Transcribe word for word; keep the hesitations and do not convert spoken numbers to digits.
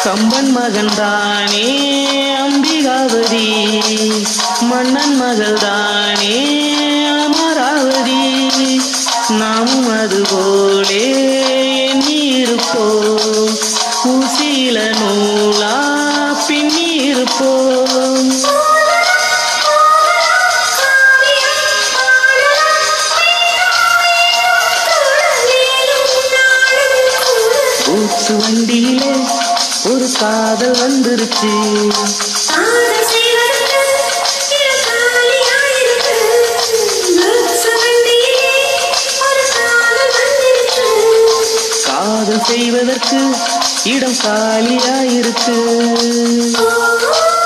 கம்பன் மகன்தானே அம்பிகாவதி, மன்னன் மகள்தானே அமராவதி. நாமும் அதுபோலே எண்ணியிருப்போம், ஊசியில நூலா பின்னியிருப்போம். ஊசு வண்டியிலே ஒரு காதல் வந்துருச்சு, காதல் செய்வதற்கு இடம் காலியாயிருக்கு.